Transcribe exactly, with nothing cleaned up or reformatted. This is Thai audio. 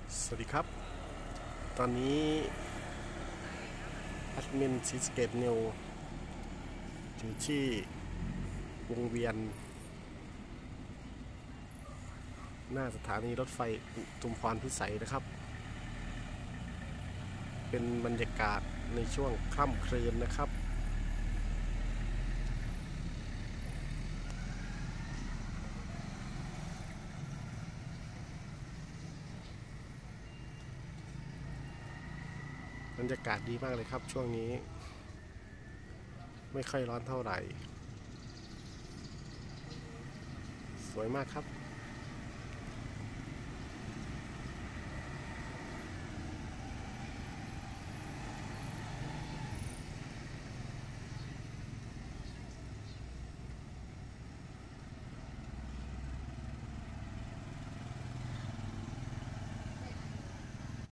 สวัสดีครับ ตอนนี้แอดมินซีสเกตนิวอยู่ที่วงเวียนหน้าสถานีรถไฟอุทุมพรพิสัยนะครับ เป็นบรรยากาศในช่วงค่ำคืนนะครับบรรยากาศดีมากเลยครับช่วงนี้ไม่ค่อยร้อนเท่าไหร่สวยมากครับ